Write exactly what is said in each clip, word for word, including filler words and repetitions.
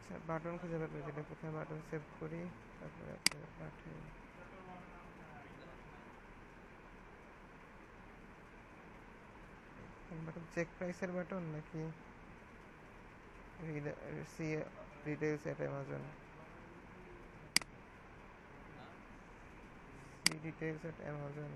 Button খুঁজে বের করি, প্রথমে বাটন সেভ করি, তারপরে আপনাকে পাঠাই। বাটন চেক প্রাইসের বাটন নাকি see details at Amazon? See details at Amazon.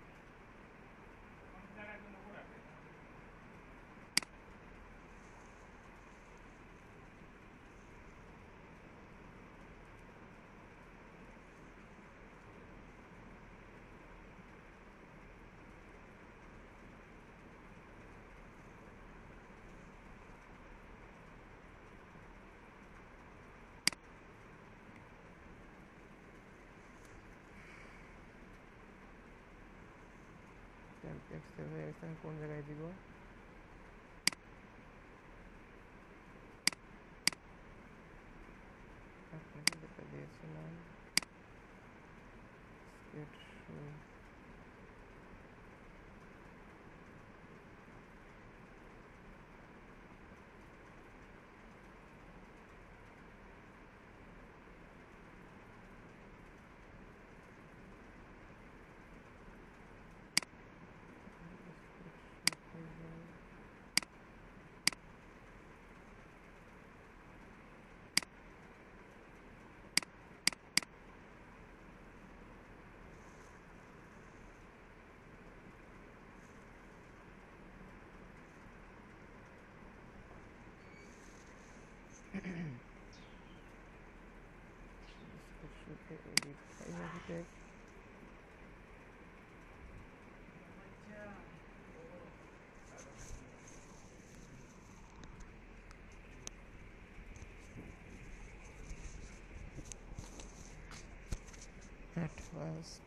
Text save হয়ে গেছে, আমি কোন জায়গায় দিব? আপনাকে যেটা দিয়েছিলাম স্কেট শো। edit architect at first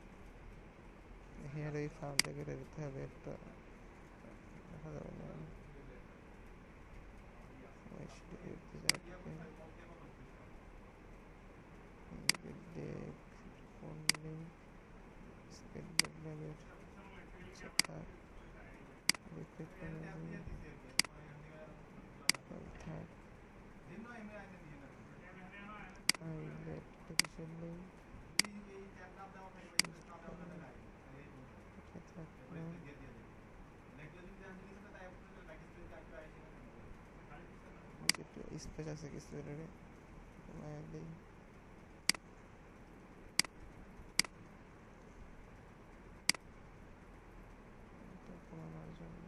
here we found থেকে দিতে হবে একটা দেখা যাবে না স্পেস আছে কিছু কমায় দিই। কমানোর জন্য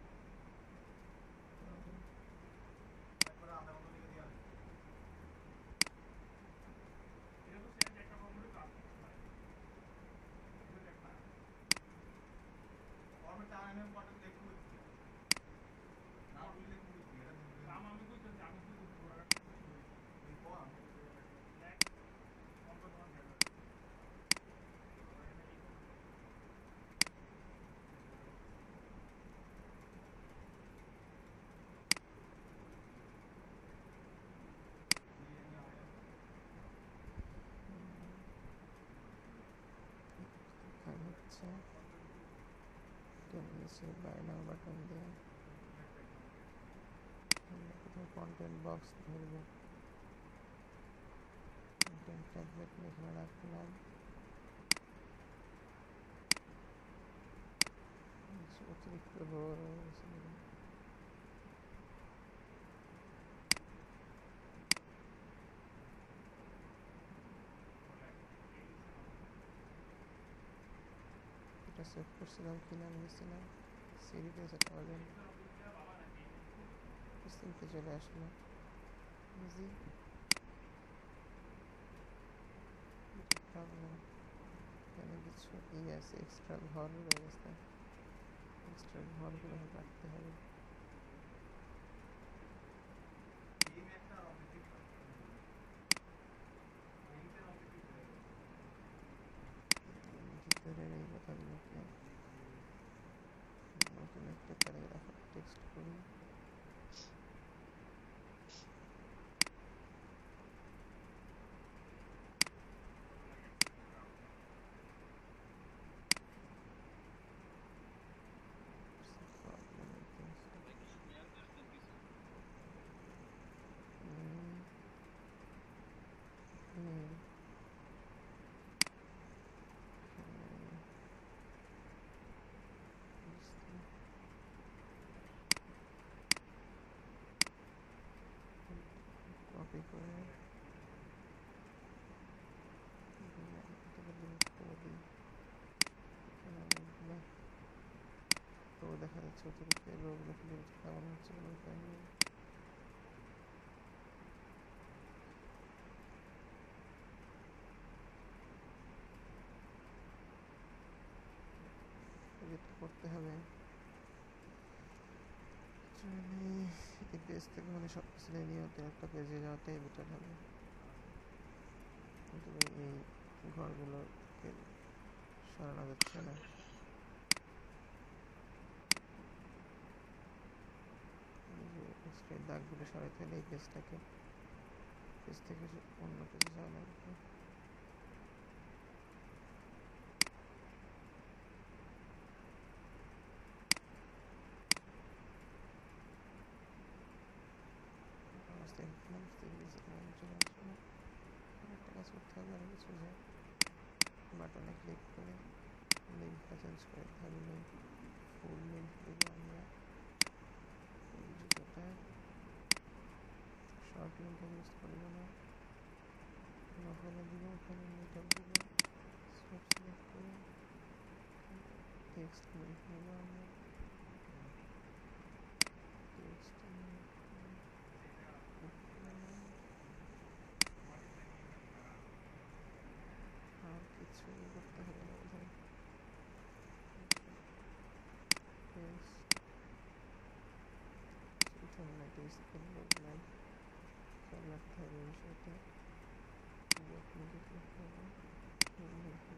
হচ্ছে বাই নাও বাটন দিয়ে কন্টেন্ট বক্স ধরবো, কন্টেন্ট ট্যাবলেট এখানে রাখলাম, অতিরিক্ত রো রয়েছে। এটা সেভ করছিলাম কি নাম দিয়েছিলাম সিরিতে সেটা বাজেন সিমতে চলে আসলো ইজি প্রবলেম। এখানে কিছু ই আছে এক্সট্রা ঘর রয়ে গেছে, এক্সট্রা ঘরগুলো কাটতে হবে। ভিতরের এই কথাগুলোকে নতুন একটা প্যারাগ্রাফে টেক্সট করি। করে তো দেখা যাচ্ছে অতিরিক্ত রোগগুলো কেমন হচ্ছে করতে হবে। এই পেজ থেকে মানে সব কিছু নিয়ে একটা পেজে যাওয়াটাই বেটার হবে। কিন্তু এই ঘরগুলোকে সরানো যাচ্ছে না। দাগগুলো সরাইতে হলে এই পেজটাকে পেজ থেকে অন্য পেজে যাওয়া লাগবে। একটা কাজ করতে হবে আর কিছু যে বাটনে ক্লিক করে লিঙ্কটা চেঞ্জ করে তাহলে লিঙ্ক ফুল লিঙ্ক দেবো আমরা। জুতোটা শর্ট লিঙ্ক ইউজ করবো না, ওখানে দিব, ওখানে মিটার দিব, সব সিলেক্ট করে টেক্সট লিঙ্ক নেব আমরা। টেক্সট আর কিছু করতে হবে না বোধ হয়। খেয়াল রাখতে হবে বিষয়টা।